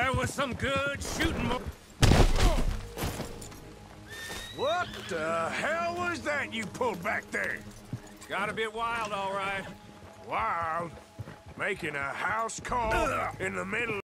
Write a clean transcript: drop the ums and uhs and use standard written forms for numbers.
There was some good shooting. What the hell was that you pulled back there? Got a bit wild, all right. Wild? Making a house call in the middle